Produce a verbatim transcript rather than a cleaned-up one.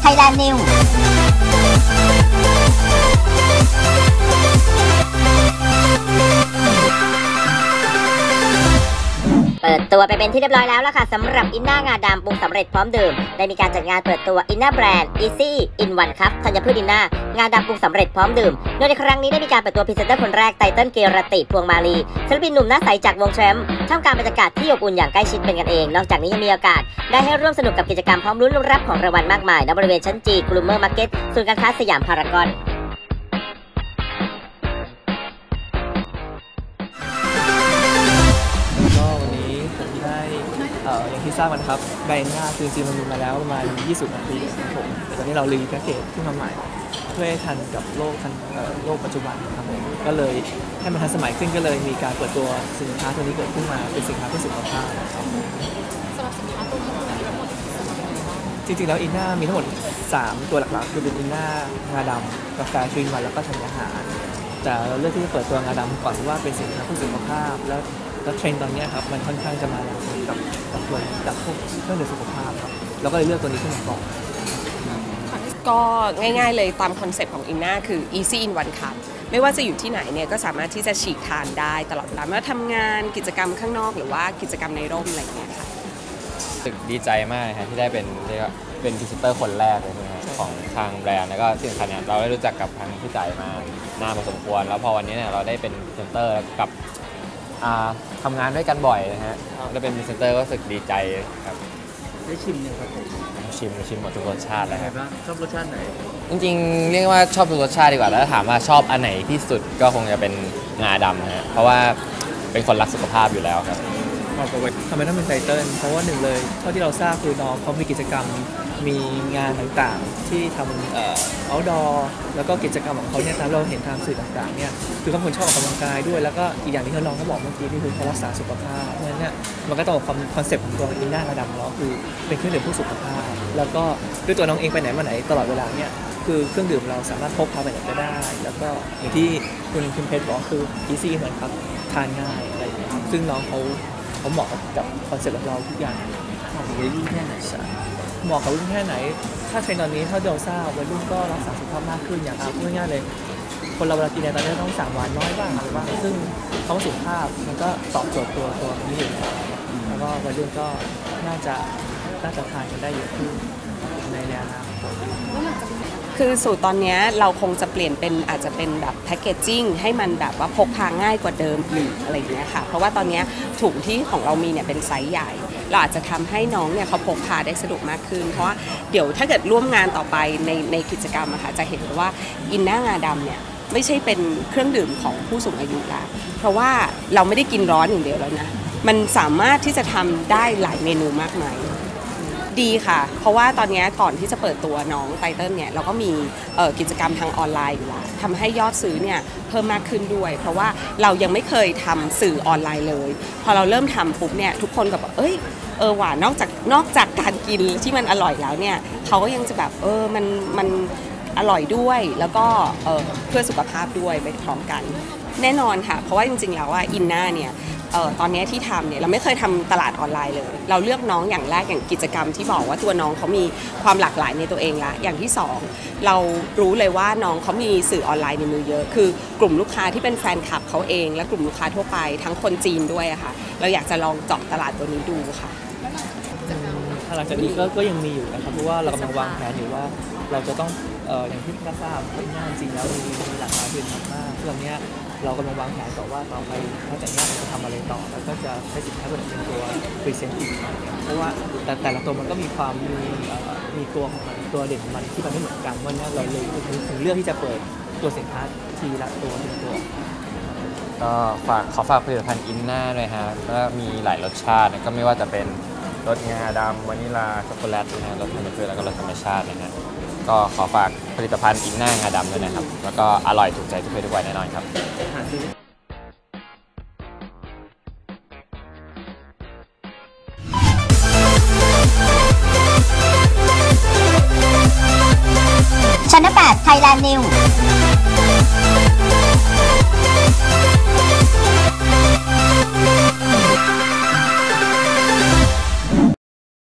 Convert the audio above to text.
Thailand Newsเปิดตัวไปเป็นที่เรียบร้อยแล้วล่ะค่ะสำหรับอินน่างาดำปรุงสำเร็จพร้อมดื่มได้มีการจัดงานเปิดตัวอินน่าแบรนด์ Easy in One Cup ธัญพืชอินน่างาดำปรุงสำเร็จพร้อมดื่มโดยในครั้งนี้ได้มีการเปิดตัวพรีเซนเตอร์คนแรกไตเติ้ลเกรติพวงมาลีศิลปินหนุ่มหน้าใสจากวงแทรมท่ามกลางบรรยากาศที่อบอุ่นอย่างใกล้ชิดเป็นกันเองนอกจากนี้ยังมีโอกาสได้ให้ร่วมสนุกกับกิจกรรมพร้อมลุ้นรับของรางวัลมากมายณบริเวณชั้นจีกลูเมอร์มาร์เก็ตศูนย์การค้าสยามพารากอนอย่างที่ทราบกันครับแบรนด์หน้าคือจริงๆมันมีมาแล้วประมาณยี่สิบนาทีครับผมแต่ตอนนี้เรารีแพ็คเกจขึ้นมาใหม่เพื่อให้ทันกับโลกทันโลกปัจจุบันครับผมก็เลยให้มันทันสมัยขึ้นก็เลยมีการเปิดตัวสินค้าตัวนี้เกิดขึ้นมาเป็นสินค้าเพื่อสุขภาพครับสำหรับสินค้าตัวนี้มีทั้งหมดจริงๆแล้วอินน่ามีทั้งหมดสามตัวหลักๆคือเป็นอินน่างาดำกาแฟทรีนวันแล้วก็ธัญญาหารแต่เราเลือกที่จะเปิดตัวงาดำก่อนว่าเป็นสินค้าเพื่อสุขภาพแล้วแล้วเทรนด์ตอนนี้ครับมันค่อนข้างจะมาแล้วกับกับตัวกับพวกเครื่องดื่มสุขภาพครับเราก็เลยเลือกตัวนี้ขึ้นมาก่อนก็ง่ายๆเลยตามคอนเซ็ปต์ของอินน่าคือ easy in one cup ไม่ว่าจะอยู่ที่ไหนเนี่ยก็สามารถที่จะฉีกทานได้ตลอดเวลาไม่ว่าทำงานกิจกรรมข้างนอกหรือว่ากิจกรรมในร่มอะไรอย่างเงี้ยค่ะรู้สึกดีใจมากนะที่ได้เป็นเรียกว่าเป็นพรีเซนเตอร์คนแรกเลยนะของทางแบรนด์แล้วก็ที่สำคัญเนี่ยเราได้รู้จักกับทางพี่จ่ายมานานพอสมควรแล้วพอวันนี้เนี่ยเราได้เป็นพรีเซนเตอร์กับทำงานด้วยกันบ่อยนะฮะได้เป็นพรีเซนเตอร์ก็รู้สึกดีใจครับได้ชิมยังครับผมชิมชิมหมดทุกรสชาติเลยครับชอบรสชาติไหนจริงๆเรียกว่าชอบทุกรสชาติดีกว่าแล้วถามว่าชอบอันไหนที่สุดก็คงจะเป็นงาดำนะฮะเพราะว่าเป็นคนรักสุขภาพอยู่แล้วครับทำไมต้องเป็นไตเติ้ลเพราะว่าหนึ่งเลยเท่าที่เราทราบคือน้องเขามีกิจกรรมมีงานต่างๆที่ทำเอ่อ outdoor แล้วก็กิจกรรมของเขาเนี่ยเราเห็นทางสื่อต่างๆเนี่ยคือเขาเป็นคนชอบออกกำลังกายด้วยแล้วก็อีกอย่างที่เขาน้องเขาบอกเมื่อกี้นี่คือเขารักษาสุขภาพเพราะฉะนั้นเนี่ยมันก็ต้องความคอนเซ็ปต์ของตัวอินน่ากระดำของเราคือเป็นเครื่องดื่มเพื่อสุขภาพแล้วก็ด้วยตัวน้องเองไปไหนมาไหนตลอดเวลาเนี่ยคือเครื่องดื่มเราสามารถพกพาไปไหนก็ได้แล้วก็อย่างที่คุณคุณเพชรบอกคือ easy เหมือนครับทานง่ายอะไรอย่างเงี้ยซึ่งน้องเขาเขาเหมาะกับคอนเซ็ปต์ของเราทุกอย่างเหมาะกับวัยรุ่นแค่ไหนเหมาะกับวัยรุ่นแค่ไหนถ้าเทรนด์ตอนนี้ถ้าเราทราบวัยรุ่นก็รักษาสุขภาพมากขึ้นอย่างเอาพูดง่ายๆเลยคนเราเวลากินเนี่ยตอนนี้ต้องสั่งหวานน้อยบ้างอะไรบ้างซึ่งเขาสุขภาพมันก็ตอบโจทย์ตัวตัวนี้อยู่แล้วก็วัยรุ่นก็น่าจะน่าจะทานกันได้เยอะขึ้นในอนาคตคือสูตรตอนนี้เราคงจะเปลี่ยนเป็นอาจจะเป็นแบบแพคเกจจิ้งให้มันแบบว่าพกพาง่ายกว่าเดิมอีกอะไรอย่างเงี้ยค่ะเพราะว่าตอนนี้ถุงที่ของเรามีเนี่ยเป็นไซส์ใหญ่เราอาจจะทำให้น้องเนี่ยเขาพกพาได้สะดวกมากขึ้นเพราะว่าเดี๋ยวถ้าเกิดร่วมงานต่อไปในในกิจกรรมอะค่ะจะเห็นว่าอินน่างาดำเนี่ยไม่ใช่เป็นเครื่องดื่มของผู้สูงอายุละเพราะว่าเราไม่ได้กินร้อนอย่างเดียวแล้วนะมันสามารถที่จะทำได้หลายเมนูมากมายดีค่ะเพราะว่าตอนนี้ก่อนที่จะเปิดตัวน้องไตเติ้ลเนี่ยเราก็มีกิจกรรมทางออนไลน์อยู่แล้วทำให้ยอดซื้อเนี่ยเพิ่มมากขึ้นด้วยเพราะว่าเรายังไม่เคยทำสื่อออนไลน์เลยพอเราเริ่มทำปุ๊บเนี่ยทุกคนก็แบบเอ้ยเออหวานนอกจากนอกจากการกินที่มันอร่อยแล้วเนี่ยเขาก็ยังจะแบบเออมันมันอร่อยด้วยแล้วก็เออเพื่อสุขภาพด้วยไปพร้อมกันแน่นอนค่ะเพราะว่าจริงๆแล้วว่าอินน่าเนี่ยเอ่อตอนนี้ที่ทำเนี่ยเราไม่เคยทำตลาดออนไลน์เลยเราเลือกน้องอย่างแรกอย่างกิจกรรมที่บอกว่าตัวน้องเขามีความหลากหลายในตัวเองละอย่างที่สองเรารู้เลยว่าน้องเขามีสื่อออนไลน์ในมือเยอะคือกลุ่มลูกค้าที่เป็นแฟนคลับเขาเองและกลุ่มลูกค้าทั่วไปทั้งคนจีนด้วยอะค่ะเราอยากจะลองเจาะตลาดตัวนี้ดูค่ะหลังจากนี้ก็ก็ยังมีอยู่นะครับเพราะว่าเรากำลังวางแผนอยู่ว่าเราจะต้องเอ่ออย่างที่ท่านทราบเป็นงานจริงแล้วมีมีหลากหลายเป็นมากๆเรื่องนี้เรากำลังวางแผนต่อว่าต่อไปหลังจากนี้เราจะทำอะไรต่อแล้วก็จะใช้สินค้าตัวเป็นตัวพรีเซนต์อีกเพราะว่าแต่แต่ละตัวมันก็มีความมีมีตัวของมันตัวเด่นของมันที่มันไม่เหมือนกันวันนี้เราเลยถึงเลือกที่จะเปิดตัวสินค้าทีละตัวทีละตัวก็ฝากขอฝากผลิตภัณฑ์อินน่าด้วยฮะก็มีหลายรสชาติก็ไม่ว่าจะเป็นรสงาดำวานิลาช็อกโกแลตนะฮะรสธัญพืชแล้วก็รสธรรมชาตินะฮะก็ขอฝากผลิตภัณฑ์อินน่างาดำด้วยนะครับแล้วก็อร่อยถูกใจทุกเพศทุกวัยแน่นอนครับชั้นแปด Thailand News